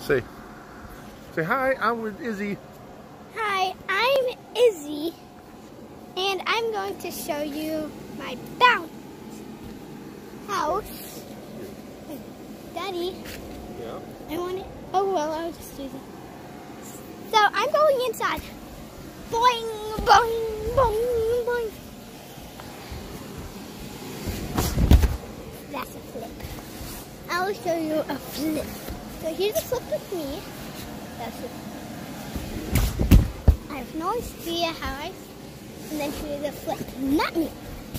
Say hi, I'm with Izzy. Hi, I'm Izzy, and I'm going to show you my bounce house. Daddy, Yeah? I want it. Oh, well, I'll just do that. So I'm going inside. Boing, boing, boing, boing. That's a flip. I'll show you a flip. So here's a flip with me. That's it. I have no idea how and then here's a flip, not me.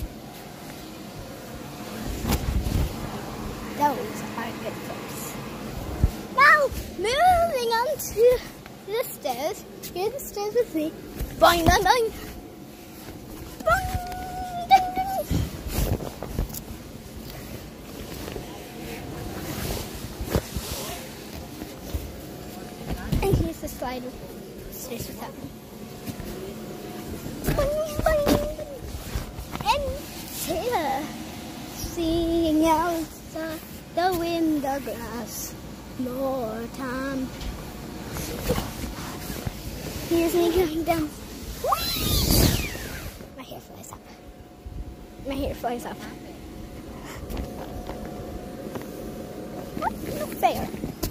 Those are good flips. Now, moving on to the stairs. Here's the stairs with me. Boing, boing, boing. Boing, ding, ding. And here's the slide stairs without me. Boing, boing. And here, seeing outside the window glass, more time. Here's me going down. My hair flies up. My hair flies up. Not fair.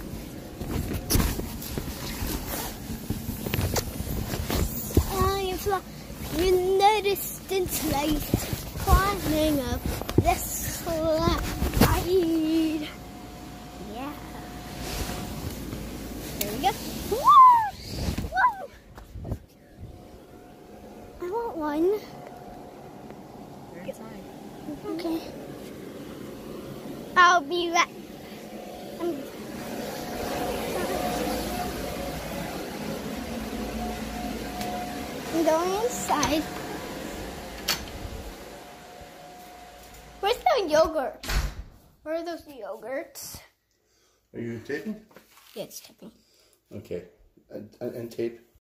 I fly in the distance light, climbing up this slide. Yeah. There we go. I want one. You're inside. Okay. I'll be right. I'm going inside. Where's the yogurt? Where are those yogurts? Are you taping? Yeah, it's tipping. Okay. And tape.